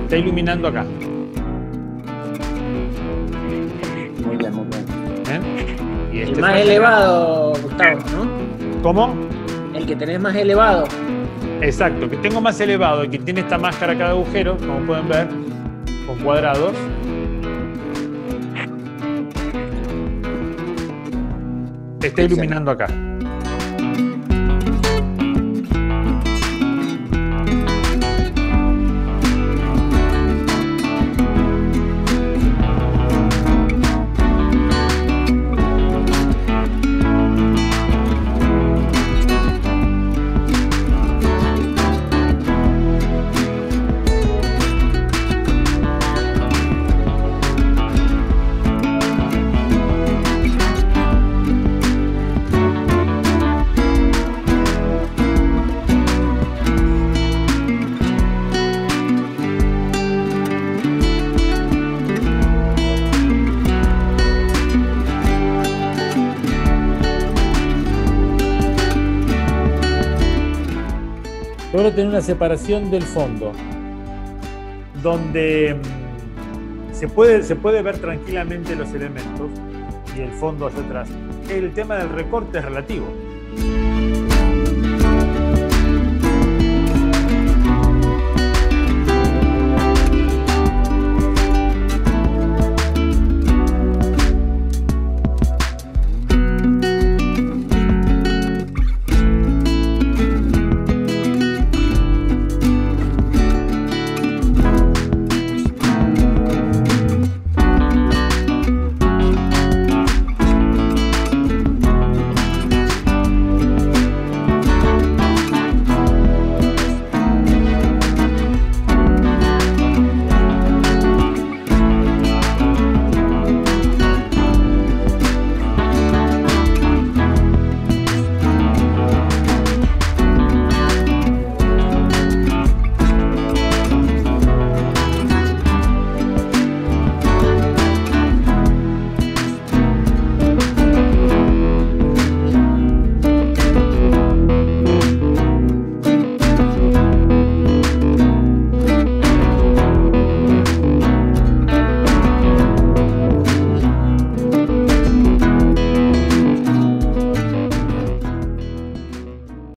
Está iluminando acá. Muy bien, muy bien. Y El más elevado, Gustavo, ¿no? ¿Cómo? El que tenés más elevado. Exacto, que tengo más elevado y que tiene esta máscara cada agujero, como pueden ver, con cuadrados. Está iluminando acá. Logro tener una separación del fondo, donde se puede ver tranquilamente los elementos y el fondo hacia atrás. El tema del recorte es relativo.